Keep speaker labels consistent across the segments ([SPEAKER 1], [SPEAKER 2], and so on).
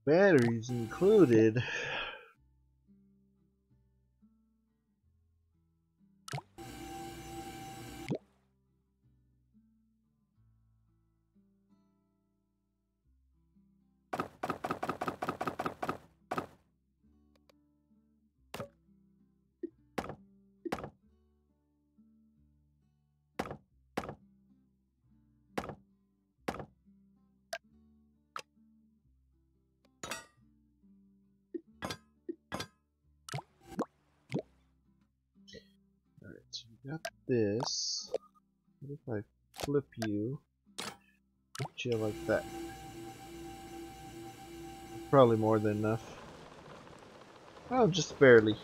[SPEAKER 1] Batteries included. Alright, so we got this. What if I flip you? Put you like that. Probably more than enough. Oh, just barely.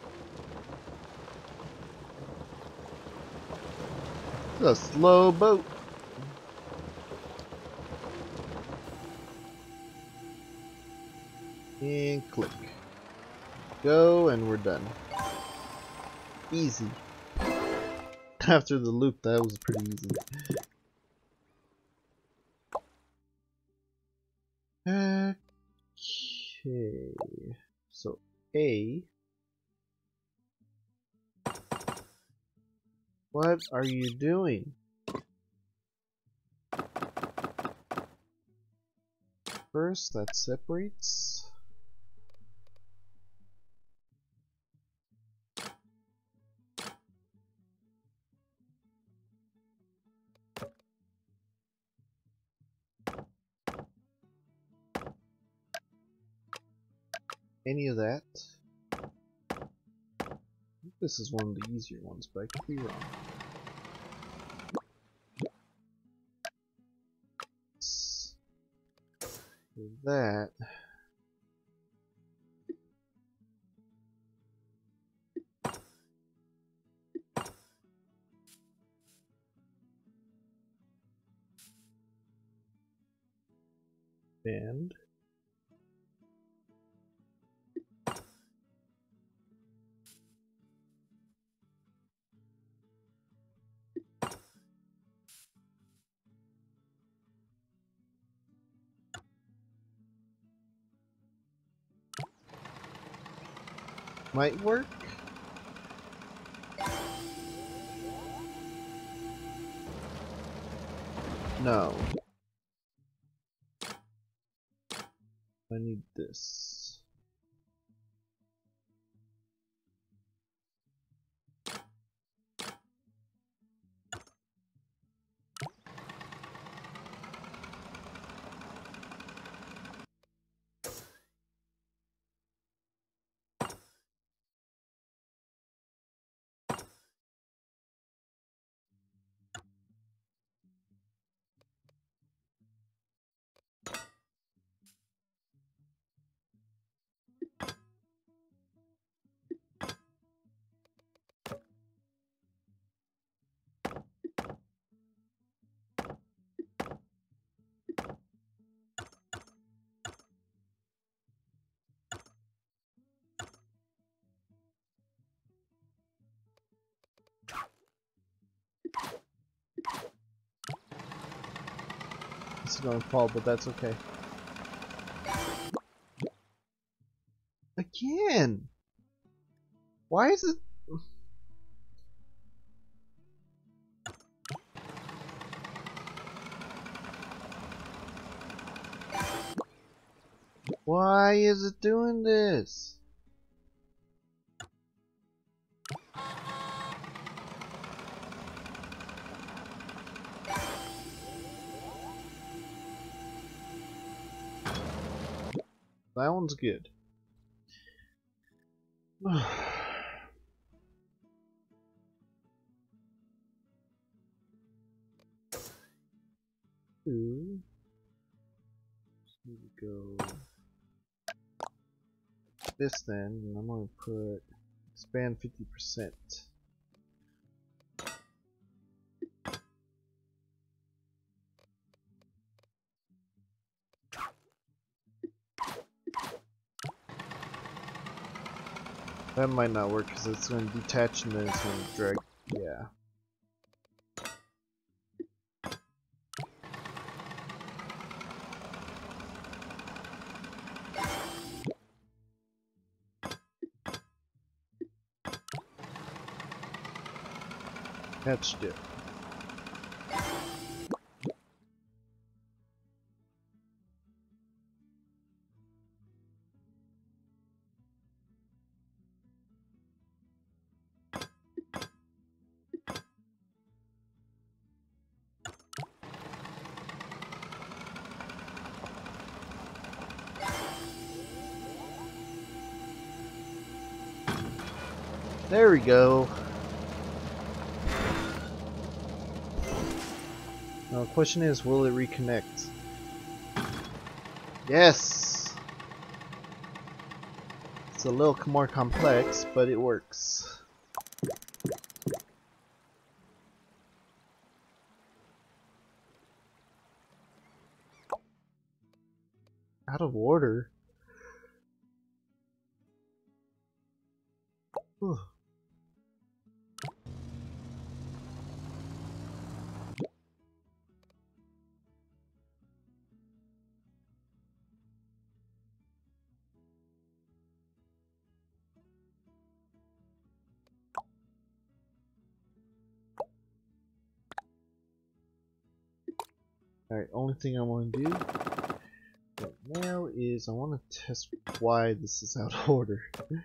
[SPEAKER 1] It's a slow boat. And click. Go, and we're done. Easy. After the loop, that was pretty easy. Okay. So, A. What are you doing? First, that separates. Any of that. I think this is one of the easier ones, but I could be wrong. With that. And might work. No. I need this. This is gonna fall, but that's okay. Again! Why is it... Why is it doing this? That one's good. Ooh. Just need to go this then, and I'm gonna put expand 50%. That might not work because it's going to detach and then it's going to drag. Yeah. Catch it. There we go. Now the question is, will it reconnect? Yes! It's a little more complex, but it works. Out of order? Whew. Alright, only thing I want to do right now is I want to test why this is out of order.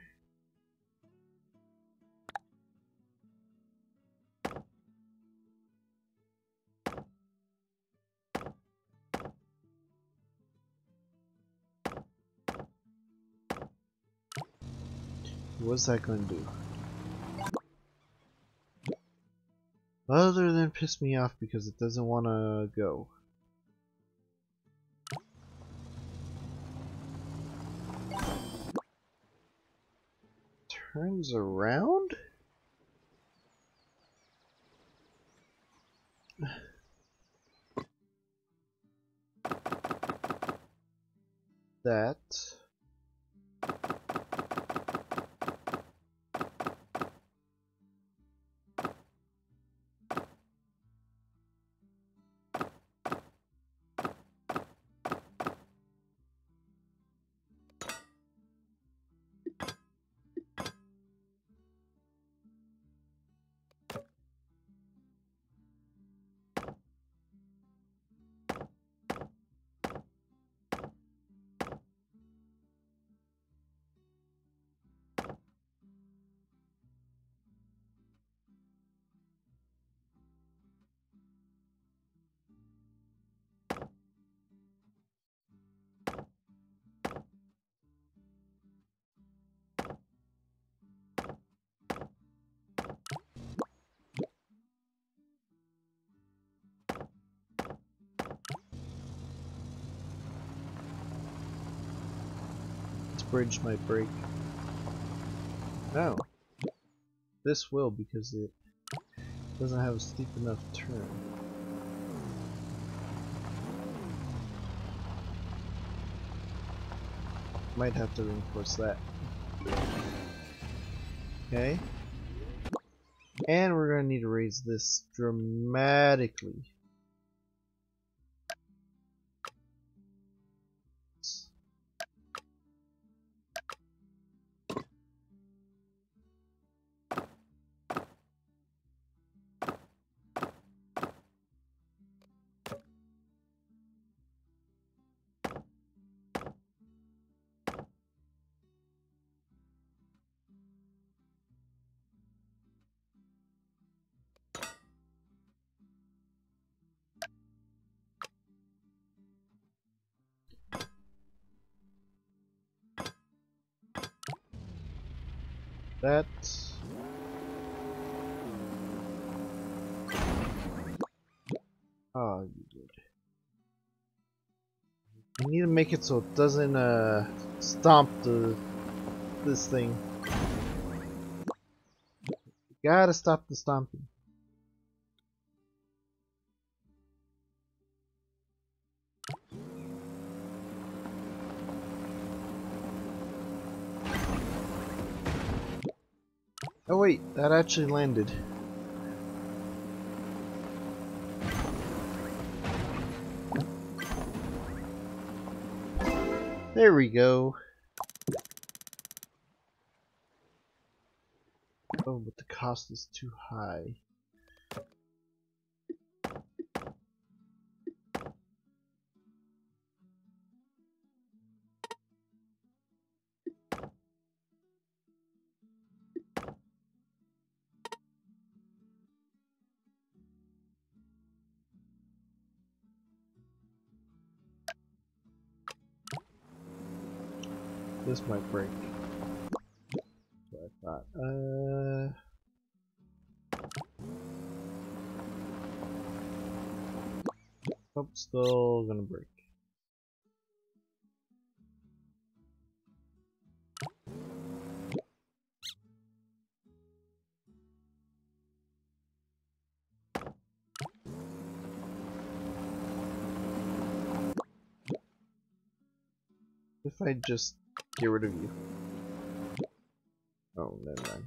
[SPEAKER 1] What's that going to do? Other than piss me off because it doesn't want to go. Turns around? That. This bridge might break. No. This will because it doesn't have a steep enough turn. Might have to reinforce that. Okay. And we're going to need to raise this dramatically. That. Oh, you did. I need to make it so it doesn't stomp this thing. Gotta stop the stomping. Oh wait, that actually landed. There we go. Oh, but the cost is too high. This might break. That's what I thought. Oh, still gonna break. If I just get rid of you. Oh, never mind.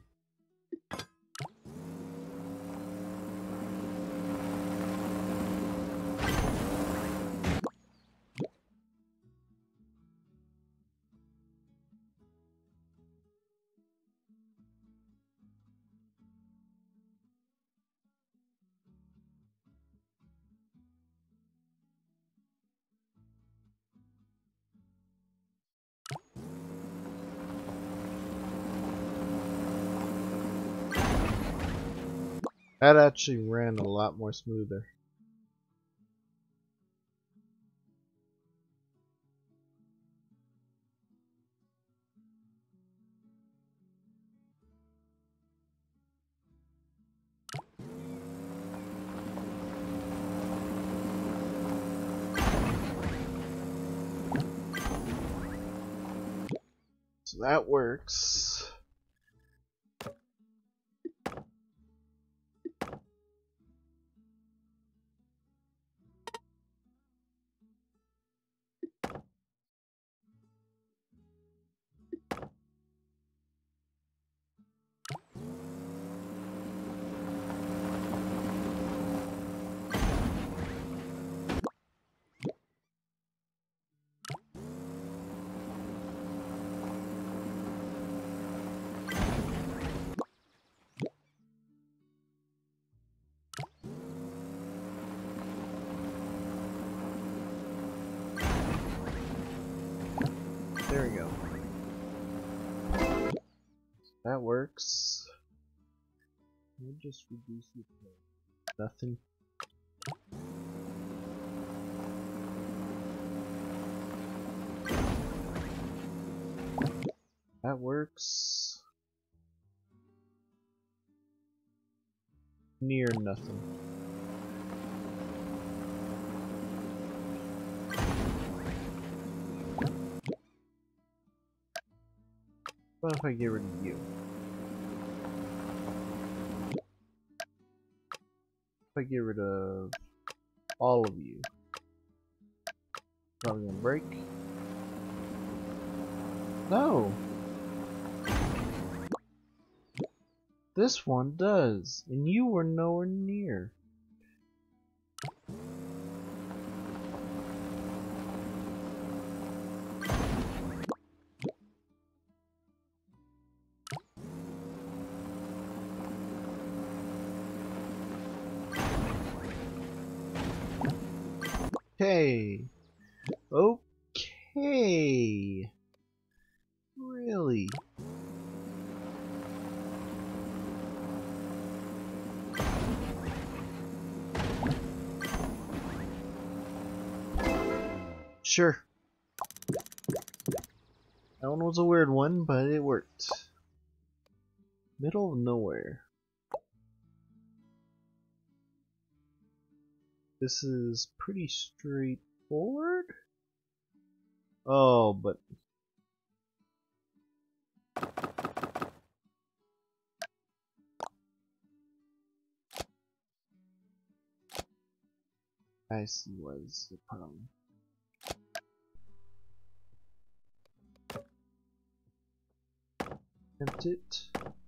[SPEAKER 1] That actually ran a lot more smoother. So that works. There we go. That works. We'll just reduce the play. Nothing. That works. Near nothing. What if I get rid of you? If I get rid of all of you, probably gonna break. No! This one does, and you were nowhere near. Okay. Okay. Really? Sure. That one was a weird one, but it worked. Middle of nowhere. This is pretty straightforward. Oh, but I see what is the problem. Attempt it.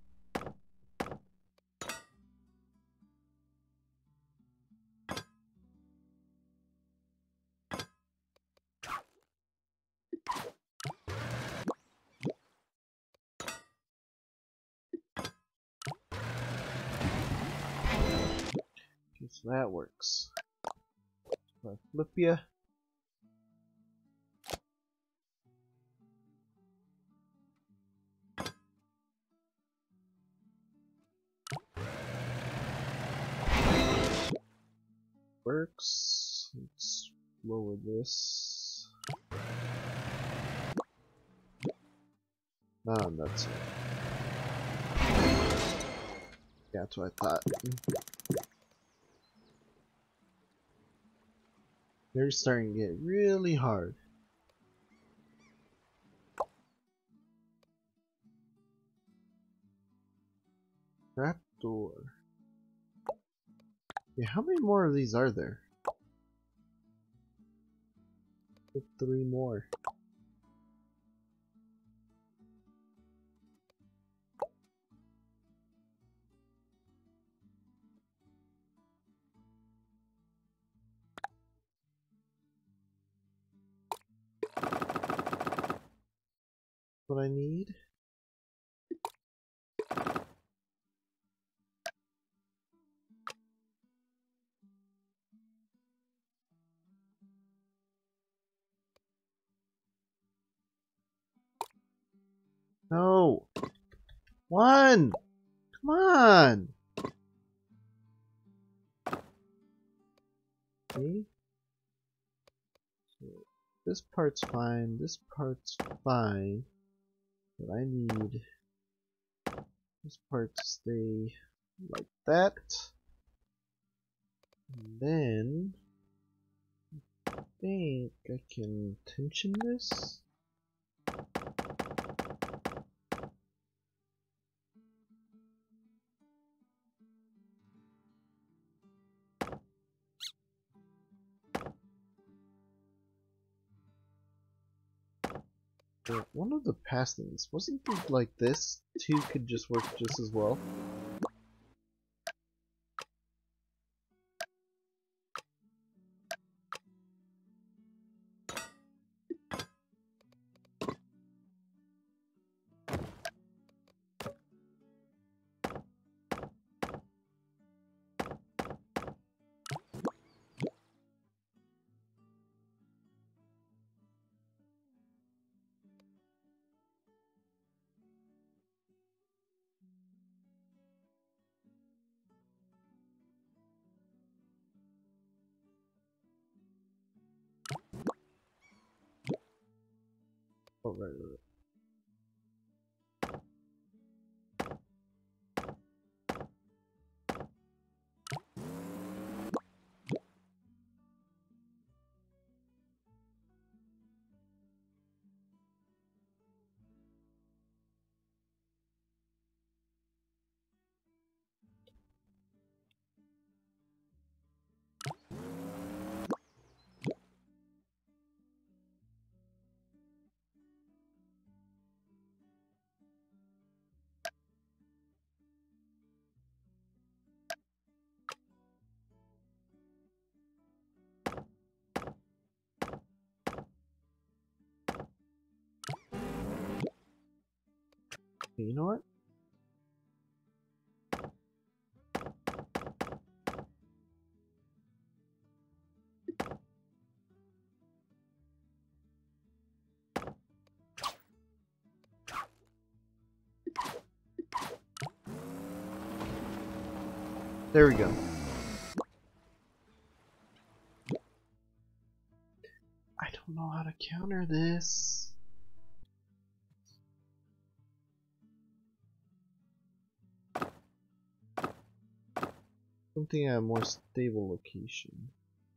[SPEAKER 1] Okay, so that works. So I flip ya. Works. Let's lower this. Oh, that's it. Yeah, that's what I thought. They're starting to get really hard. Trapdoor. Yeah, how many more of these are there? Like 3 more. What I need? No! One! Come on! Okay. So this part's fine, this part's fine. But I need this part to stay like that. And then I think I can tension this. But one of the past things, wasn't it like this? 2 could just work just as well. Oh, right. Okay, you know what? There we go. I don't know how to counter this. Something at a more stable location.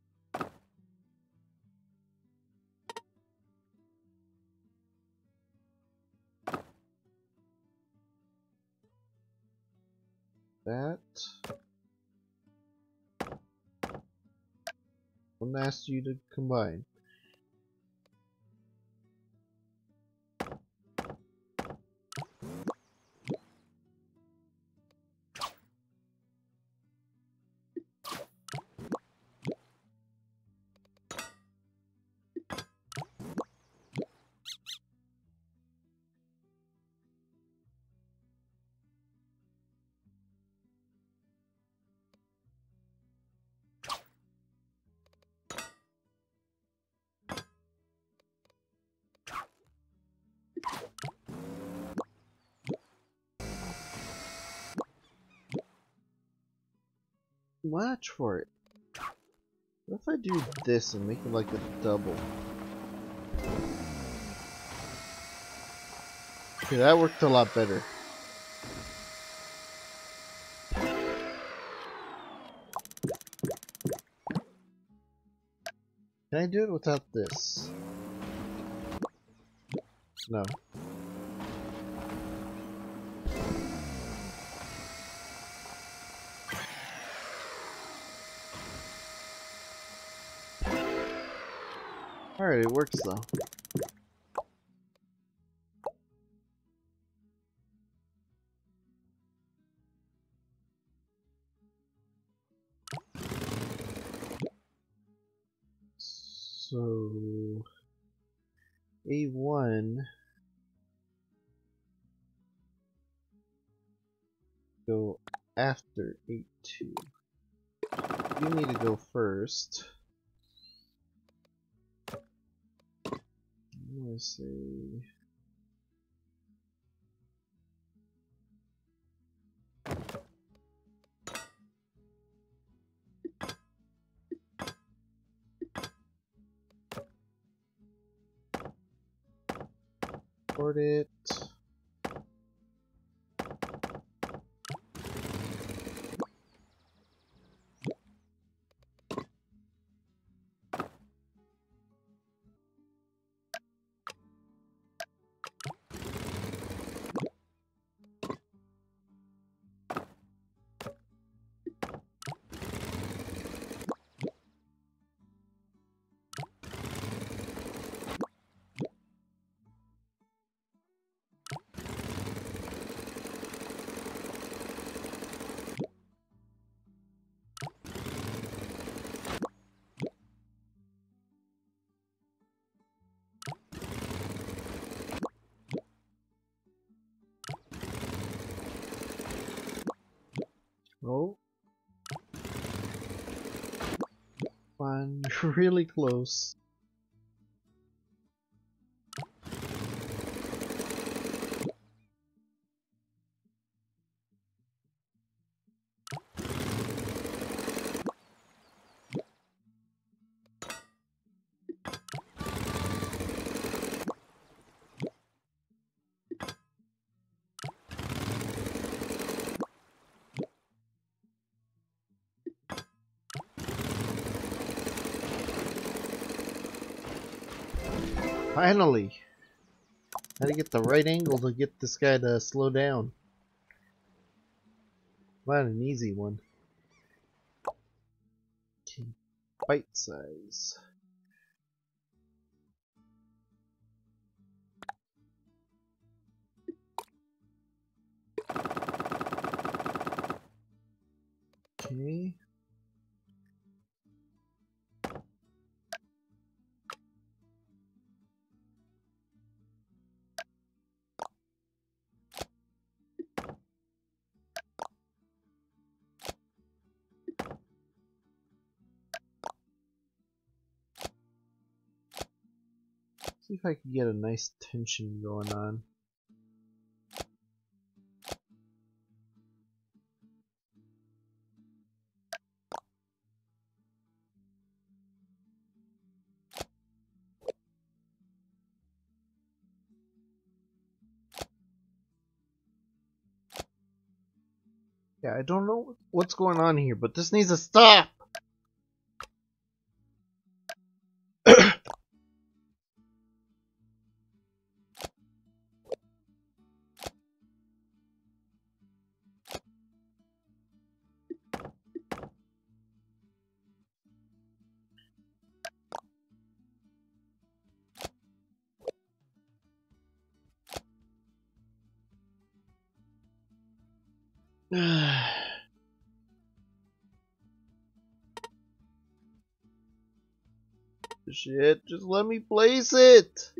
[SPEAKER 1] That. One asked you to combine. Watch for it. What if I do this and make it like a double? Okay, that worked a lot better. Can I do it without this? No. Alright, it works though. So A1 go after A2. You need to go first. I'm gonna say port it. Oh. Fine, you're really close. Finally! How to get the right angle to get this guy to slow down. Not an easy one. Okay, bite size. Okay. See if I can get a nice tension going on. Yeah, I don't know what's going on here, but this needs to stop! Shit, just let me place it!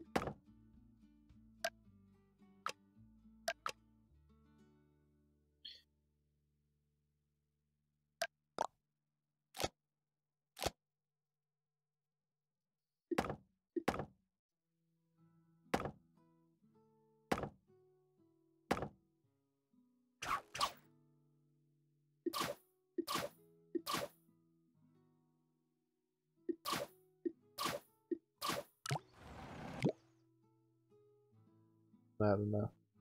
[SPEAKER 1] Not enough.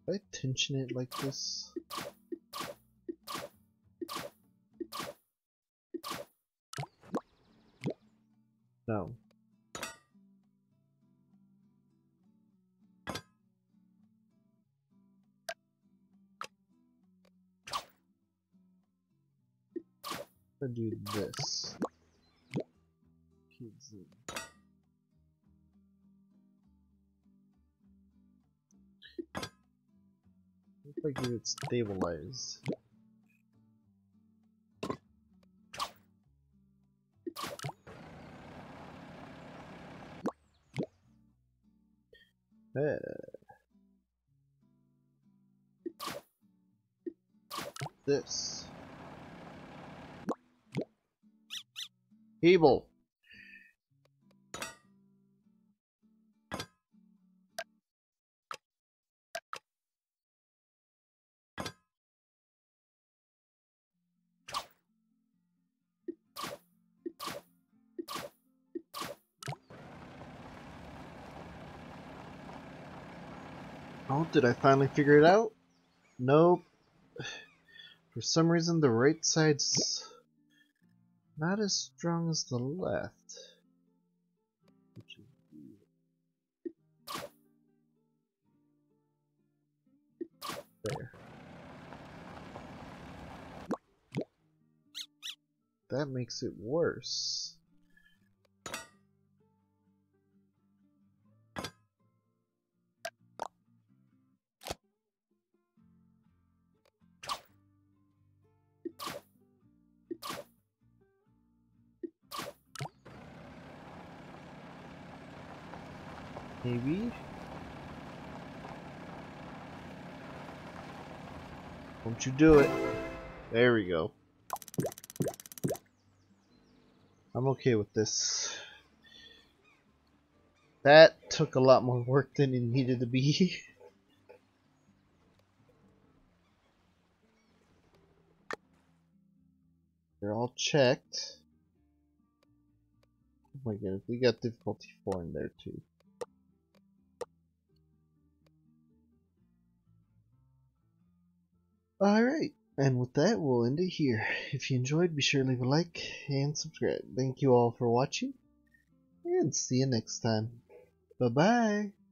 [SPEAKER 1] I tension it like this? No. I do this. Kids in. If I give it stabilize. This. Cable. Oh, did I finally figure it out? Nope. For some reason the right side's not as strong as the left. Which is there. That makes it worse. Maybe? Won't you do it? There we go. I'm okay with this. That took a lot more work than it needed to be. They're all checked. Oh my goodness, we got difficulty 4 in there too. Alright, and with that we'll end it here. If you enjoyed, be sure to leave a like and subscribe. Thank you all for watching, and see you next time. Bye bye!